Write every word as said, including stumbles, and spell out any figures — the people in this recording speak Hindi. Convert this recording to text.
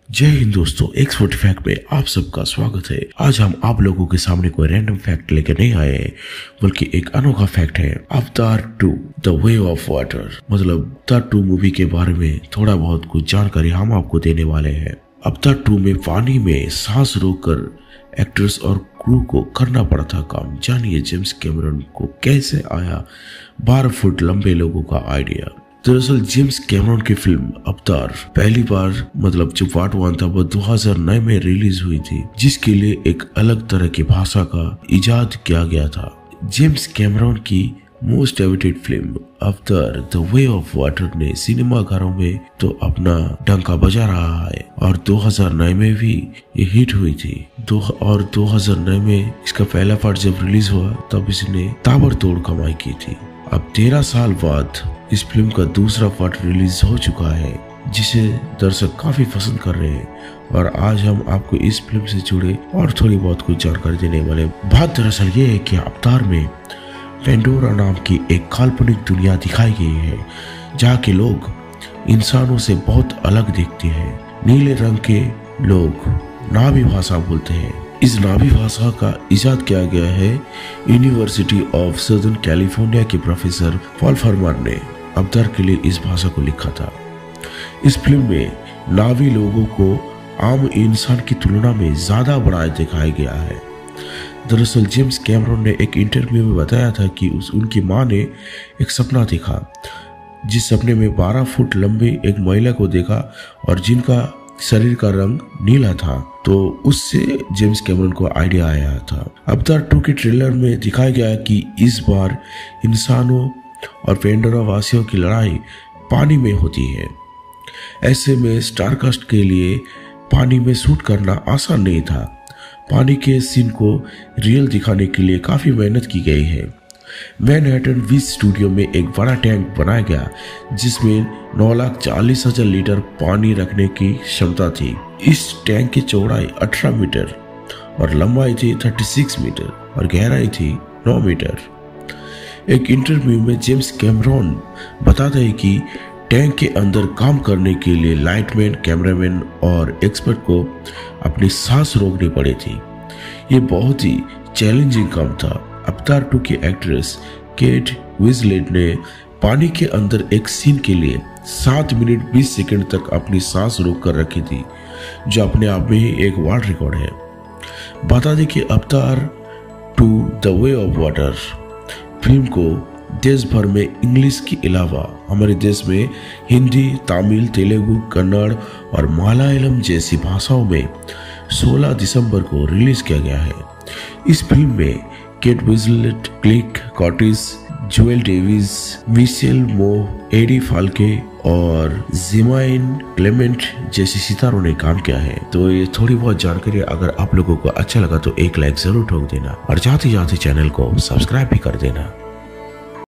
जय हिंद दोस्तों, एक्स फोर्टी फैक्ट में आप सबका स्वागत है। आज हम आप लोगों के सामने कोई रैंडम फैक्ट लेकर नहीं आए हैं, बल्कि एक अनोखा फैक्ट है। Avatar two the way of water, मतलब अवतार टू मूवी के बारे में थोड़ा बहुत कुछ जानकारी हम आपको देने वाले हैं। अवतार टू में पानी में सांस रोककर एक्टर्स और क्रू को करना पड़ा था काम। जानिए जेम्स कैमरन को कैसे आया बारह फुट लंबे लोगों का आइडिया। दरअसल जेम्स कैमरन की फिल्म अवतार पहली बार मतलब जो पार्ट वन था वो दो हज़ार नौ में रिलीज हुई थी, जिसके लिए एक अलग तरह की भाषा का इजाद किया गया था। जेम्स कैमरन की most awaited film Avatar the way of water ने सिनेमा घरों में तो अपना डंका बजा रहा है और दो हज़ार नौ में भी ये हिट हुई थी। दो और दो हज़ार नौ में इसका पहला पार्ट जब रिलीज हुआ तब इसने ताबड़तोड़ कमाई की थी। अब तेरह साल बाद इस फिल्म का दूसरा पार्ट रिलीज हो चुका है, जिसे दर्शक काफी पसंद कर रहे हैं। और आज हम आपको इस फिल्म से जुड़े और थोड़ी बहुत कुछ जानकारी देने वाले। बात दरअसल ये है कि अवतार में पेंडोरा नाम की एक काल्पनिक दुनिया दिखाई गई है, जहाँ के लोग इंसानों से बहुत अलग दिखते हैं। नीले रंग के लोग नावी भाषा बोलते हैं। इस नावी भाषा का इजाद किया गया है यूनिवर्सिटी ऑफ सदर्न कैलिफोर्निया के प्रोफेसर पॉल फर्मर ने अवतार के लिए इस भाषा को लिखा था। इस फिल्म में नावी लोगों को आम इंसान की तुलना में ज्यादा बड़ा दिखाया गया है। दरअसल जेम्स कैमरन ने एक इंटरव्यू में बताया था कि उस उनकी मां ने एक सपना देखा, जिस सपने में बारह फुट लंबी एक महिला को देखा और जिनका शरीर का रंग नीला था। तो उससे जेम्स कैमरन को आइडिया आया था। अवतार टू के ट्रेलर में दिखाया गया कि इस बार इंसानों और पेंडोरा वासियों की लड़ाई पानी में होती है। ऐसे में स्टारकास्ट के लिए पानी में शूट करना आसान नहीं था। पानी के सीन को रियल दिखाने के लिए काफी मेहनत की गई है। मैनहट्टन बीच स्टूडियो में एक बड़ा टैंक बनाया गया, जिसमें नौ लाख चालीस हजार लीटर पानी रखने की क्षमता थी। इस टैंक की चौड़ाई अठारह मीटर और लंबाई थी छत्तीस मीटर और गहराई थी नौ मीटर। एक इंटरव्यू में जेम्स कैमरन बताते हैं कि टैंक के अंदर काम करने के लिए लाइटमैन, कैमरामैन और एक्सपर्ट को अपनी सांस रोकनी पड़ी थी। ये बहुत ही चैलेंजिंग काम था। अवतार टू की एक्ट्रेस केट विंसलेट ने पानी के अंदर एक सीन के लिए सात मिनट बीस सेकंड तक अपनी सांस रोक कर रखी थी, जो अपने आप में ही एक वर्ल्ड रिकॉर्ड है। बता दें कि Avatar two the way of water film को देश भर में इंग्लिश के अलावा हमारे देश में हिंदी, तमिल, तेलुगु, कन्नड़ और मलयालम जैसी भाषाओं में सोलह दिसंबर को रिलीज किया गया है। इस फिल्म में Kate Winslet, Cliff Curtis, Joel Davis, Michelle मो, एडी फाल्के और जिमाइन क्लेमेंट जैसे सितारों ने काम किया है। तो ये थोड़ी बहुत जानकारी अगर आप लोगों को अच्छा लगा तो एक लाइक जरूर ठोक देना और जाते जाते चैनल को सब्सक्राइब भी कर देना।